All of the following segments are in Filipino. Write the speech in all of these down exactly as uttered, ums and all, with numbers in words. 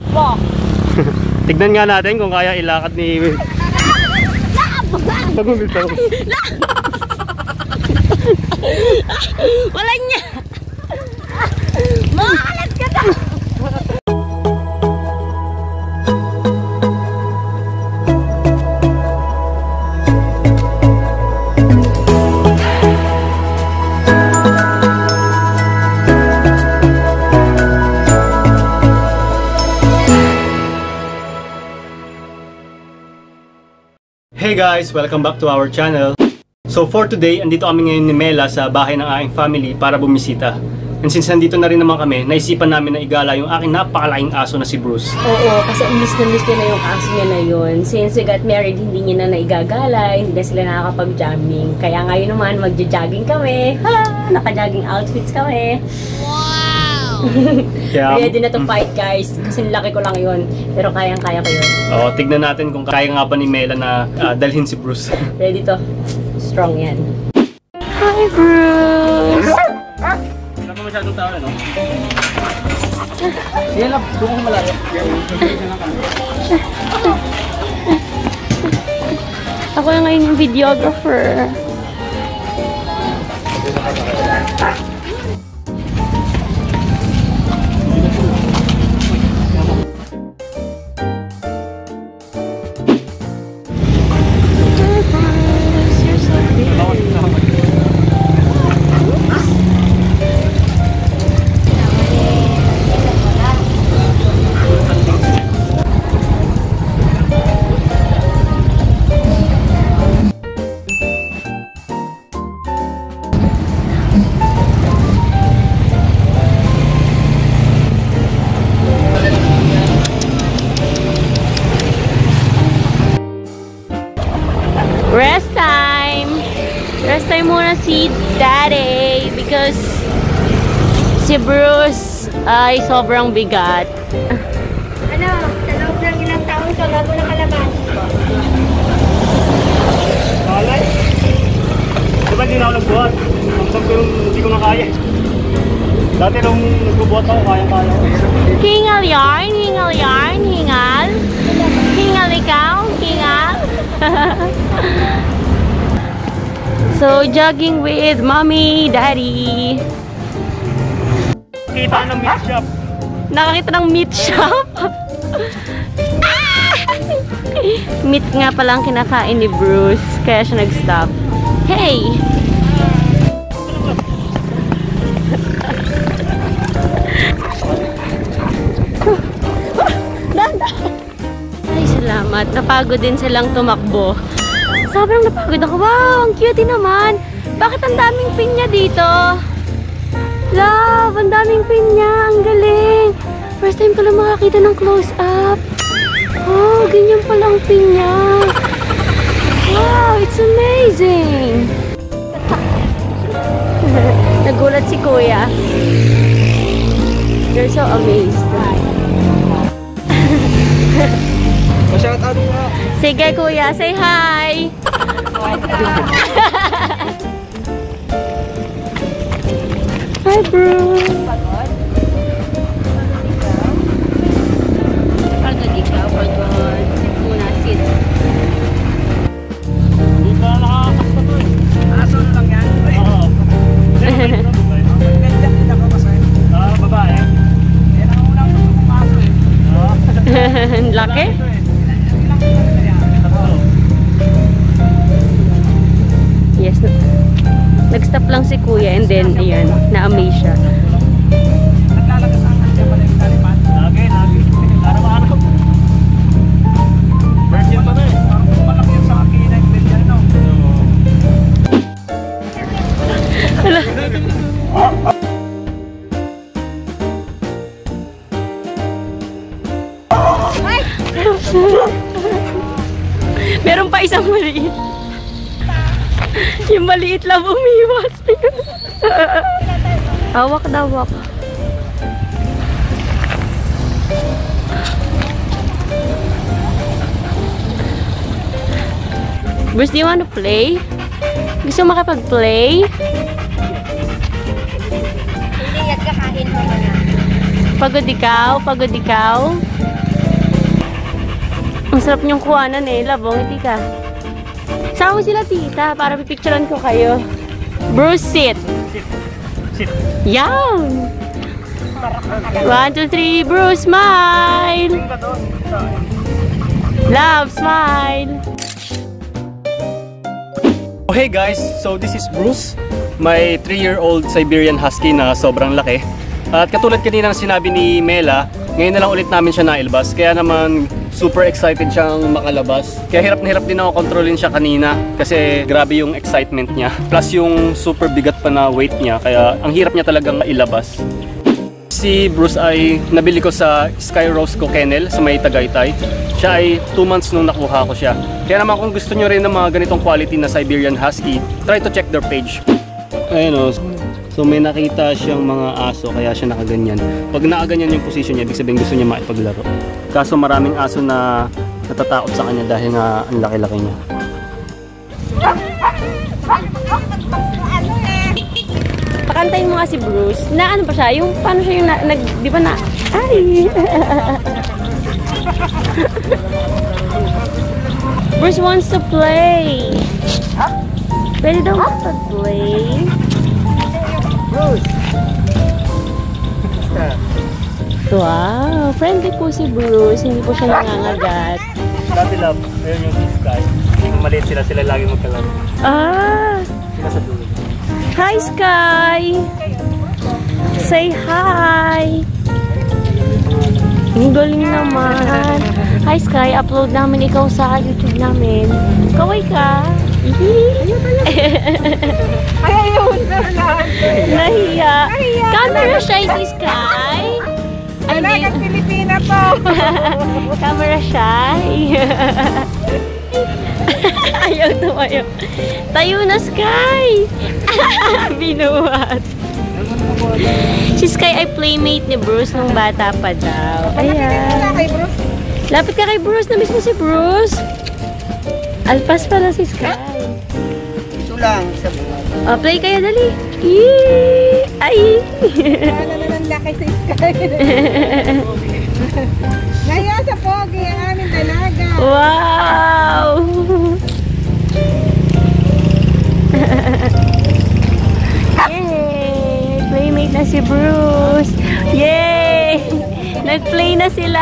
Wow. Tignan nga natin kung kaya ilakad ni... Pagumit ako. Wala niya. Makalat ka na. Hey guys! Welcome back to our channel. So for today, andito kami ngayon ni Mela sa bahay ng aking family para bumisita. And since nandito na rin naman kami, naisipan namin na igala yung aking napakalaking aso na si Bruce. Oo, kasi miss na miss niya na yung aso niya na yun. Since we got married, hindi niya na naigagala, hindi na sila nakakapag-jamming. Kaya ngayon naman, magja-jogging kami. Ha! Naka-jogging outfits kami. Kaya, ready na to fight guys, kasi laki ko lang yun, pero kayang-kaya ko yun. Oo, tignan natin kung kaya nga ba ni Mela na uh, dalhin si Bruce. Ready to, strong yan. Hi Bruce! Wala pa masyadong tao no? Yan lang, doon ko malayo. Ako yung ngayon yung videographer. Rest time! Rest time muna si Daddy because si Bruce ay sobrang bigat. Ano? Sa loob ng ilang taon ka bago nakalaban? Alay! Diba hindi na ako nagbuhat? Hanggang ko yung hindi ko na kaya. Dati nung nagbubuhat ako, kaya-kaya ko. Hingal yarn, hingal yarn, hingal. Hingal ikaw, hingal. So, jogging with mommy, daddy. Kita ng meat shop. Nakakita ng meat shop. Meat nga pala ang kinakain ni Bruce, kaya siya nag-stop. Hey! Ay, salamat. Napagod din silang tumakbo. Sobrang napagod ako. Wow, ang cute naman. Bakit ang daming pinya dito? Love, ang daming pinya. Ang galing. First time ko lang makakita ng close-up. Oh, ganyan palang pinya. Wow, it's amazing. Nagulat si Kuya. You're so amazed. Shout out mo. Sige Kuya, say hi. Hi Bruce. Pagod ikaw, pagod. Muna, sit. Hindi ba nakakasta to eh? Aso na lang yan? Oo. Ganda kita ka masaya. Ah, babae. Yan ang unang tutong aso eh. Laki? Yes. Nag-stop lang si Kuya and then, ayan, na-amaze siya. Naglalagas ang kanya pala yung talipan. Lagi, lagi. Araw-araw. Virgin pa na eh. Parang malaki yung sa akin na yung bilyan, no? Hala. Meron pa isang maliit. Yung maliit lang umiwas. Hawak daw, hawak. Bruce, do you want to play? Gusto mo makapag-play? Hindi, yan kakain mo na. Pagod ikaw? Pagod ikaw? Ang sarap niyong kuhanan eh. Labong, hindi ka. Sama mo sila tita para pipicturean ko kayo. Bruce, sit. Sit. Sit. Yan! One, two, three, Bruce, smile! Love, smile! Oh, hey guys, so this is Bruce, my three year old Siberian Husky na sobrang laki. At katulad kanina na sinabi ni Mela, ngayon na lang ulit namin siya nailabas. Kaya naman super excited siyang makalabas. Kaya hirap na hirap din ako kontrolin siya kanina kasi grabe yung excitement niya. Plus yung super bigat pa na weight niya, kaya ang hirap niya talagang ilabas. Si Bruce ay nabili ko sa Sky Rose Co Kennel sa may Tagaytay. Siya ay two months nung nakuha ko siya. Kaya naman kung gusto nyo rin ng mga ganitong quality na Siberian Husky, try to check their page. Ayun o. So may nakita siyang mga aso kaya siya nakaganyan. Pag nakaganyan yung position niya, ibig sabihin gusto niya makipaglaro. Kaso maraming aso na natatakot sa kanya dahil nga ang laki-laki niya. Pakantayin mo nga si Bruce. Na ano pa siya? Yung paano siya yung na, nag... Di ba na... Ay! Bruce wants to play. Pwede daw mag-play. Bruce! Wow! Friendly po si Bruce. Hindi po siya nangangagat. Dati love, ayun yung Sky. Yung maliit sila, sila lagi magkalaro. Ah! Sila sa dulo. Hi, Sky! Say hi! Ang galing naman. Hi, Sky. Upload namin ikaw sa YouTube namin. Kaway ka. Ay, ayun. Nahiya. Camera shy si Sky. Ay, Dalagang Pilipina po. camera shy. Ayaw tumayo. Tayo na, Sky. Binuhat. Si Sky ay playmate ni Bruce nung bata pa daw. Ayan. Kay Bruce. Lapit ka kay Bruce. Na mismo si Bruce. Alpas pala si Sky. Ito lang. Oh, play kayo, dali. Yee! Ay! Ano na ng laki sa Sky. Ngayon sa pogi ang aming dalaga. Wow! Yay! Playmate na si Bruce. Yay! Nag-play na sila.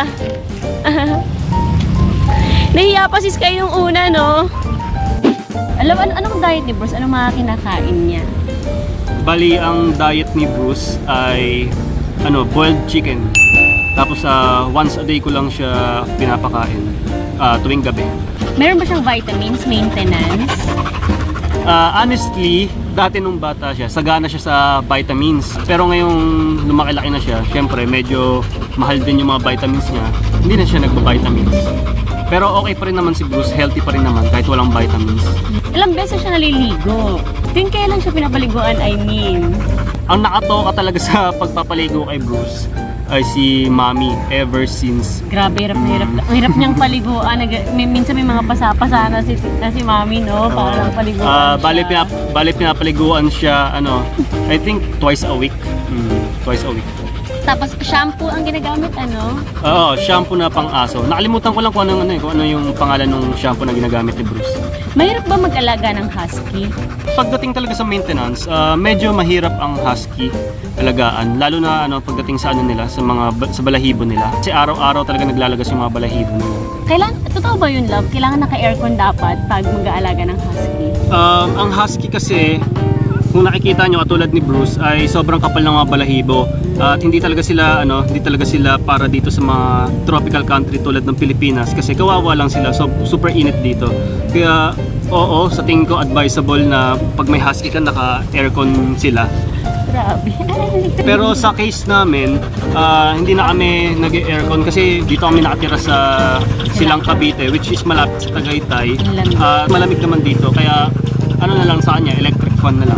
Nahiya pa si Sky yung una, no? Alam, ano, anong diet ni Bruce? Anong mga kinakain niya? Bali, ang diet ni Bruce ay ano, boiled chicken. Tapos uh, once a day ko lang siya pinapakain uh, tuwing gabi. Meron ba siyang vitamins, maintenance? Uh, honestly, dati nung bata siya, sagana siya sa vitamins. Pero ngayong lumaki-laki na siya, syempre medyo mahal din yung mga vitamins niya. Hindi na siya nagpa-vitamins. Pero okay pa rin naman si Bruce, healthy pa rin naman kahit walang vitamins. Ilang beses siya naliligo? Tuwing kailan siya pinapaliguan, I mean? Ang nakatoka talaga sa pagpapaligo kay Bruce ay si Mommy ever since. Grabe, hirap na hirap. Ang hirap niyang paliguan. Nag, may, minsan may mga pasapasa na si, na si Mommy, no? Para lang paliguan uh, siya. Bali, pinap bali pinapaliguan siya, ano, I think twice a week. Mm, twice a week. Tapos shampoo ang ginagamit, ano? Oo, shampoo na pang aso. Nakalimutan ko lang kung ano, ano, kung ano yung pangalan ng shampoo na ginagamit ni Bruce. Mahirap ba mag-alaga ng husky? Pagdating talaga sa maintenance, uh, medyo mahirap ang husky alagaan. Lalo na ano, pagdating sa ano nila, sa mga sa balahibo nila. Kasi araw-araw talaga naglalagas yung mga balahibo nila. Kailan, totoo ba yun, love? Kailangan naka-aircon dapat pag mag-aalaga ng husky? Um, ang husky kasi, kung nakikita nyo katulad ni Bruce, ay sobrang kapal ng mga balahibo. At hindi talaga sila ano, hindi talaga sila para dito sa mga tropical country tulad ng Pilipinas kasi kawawa lang sila, so super init dito. Kaya oo, sa tingin ko advisable na pag may husky ka naka-aircon sila. Grabe. Pero sa case namin, uh, hindi na kami nag-aircon kasi dito kami nakatira sa Silang Cavite, which is malapit sa Tagaytay. Uh, malamig naman dito, kaya ano na lang sa kanya, electric fan na lang.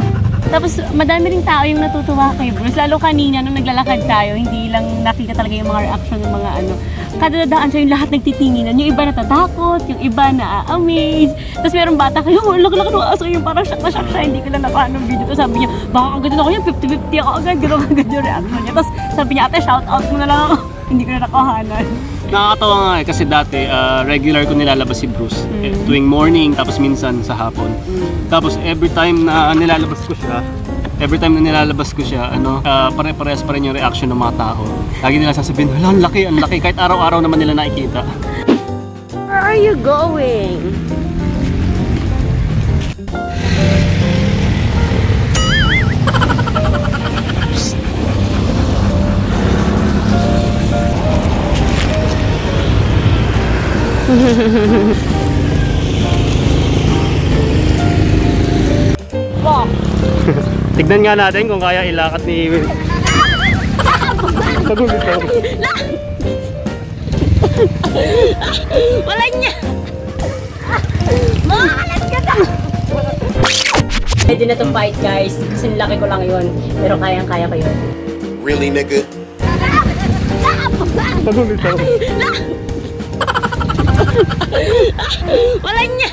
Tapos, madami ring tao yung natutuwa kay Bruce. Lalo kanina, nung naglalakad tayo, hindi lang nakita talaga yung mga reaction ng mga ano. Kada dadaan siya, yung lahat nagtitinginan. Yung iba natatakot, yung iba na-amaze. Tapos meron bata kayo, oh, laki-laki ng aso yung parang shock na shock siya. Hindi ko na nakuha ng video to. Sabi niya, baka agad na ako yan, fifty fifty ako agad. Gano'n agad yung reaction niya. Tapos sabi niya, ate, shout out mo na lang ako. Hindi ko na nakuhanan. Nakakatawa nga eh, kasi dati uh, regular ko nilalabas si Bruce. Mm. Eh, tuwing morning, tapos minsan sa hapon. Mm. Tapos every time na nilalabas ko siya, every time na nilalabas ko siya, ano, uh, pare-parehas pa rin yung reaction ng mga tao. Lagi nila sasabihin, hala, ang laki, ang laki. Kahit araw-araw naman nila nakikita. Where are you going? Wow. Tignan nga natin kung kaya ilakat ni... Pagulit ako. Wala niya! Makalat ka na! Pwede na itong fight guys. Kasi laki ko lang yun. Pero kayang-kaya ko yun. Really, nigga? Pagulit ako. Wala niya!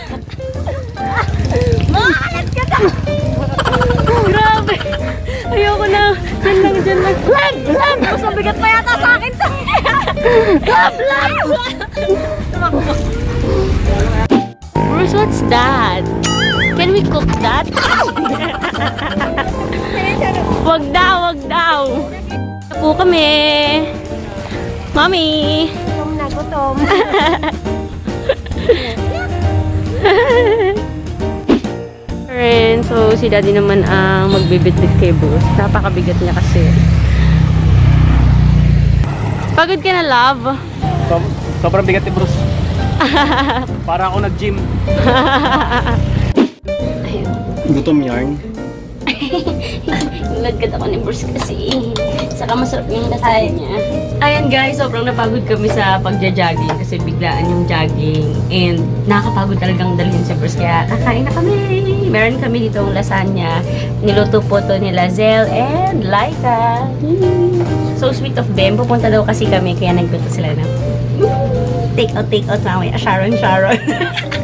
Makalat ka na! Grabe! Ayoko na! Diyan lang, diyan lang! Lag! Lag! Mas mabigat pa yata sa akin to! Lag! Lag! Tumakbo! Bruce, what's that? Can we cook that? Wag daw, wag daw! Po kami! Mami! Gutom na, gutom. Friends, so si Daddy naman ang magbibitbit kay Bruce. Napakabigat niya kasi. Pagod ka na, love? So, sobrang bigat ni Bruce. Para ako nag-gym. Gutom yarn. Nagkat ako ni Bruce kasi. Saka masarap yung lasay niya. Ayan guys, sobrang napagod kami sa pagja-jogging kasi biglaan yung jogging. And nakakapagod talagang dalhin si Bruce. Kaya kakain na kami. Meron kami dito ang lasagna. Niluto po to nila Zel and Laika. So sweet of them. Pupunta daw kasi kami kaya nagluto sila na take out, take out mamaya. Sharon, Sharon.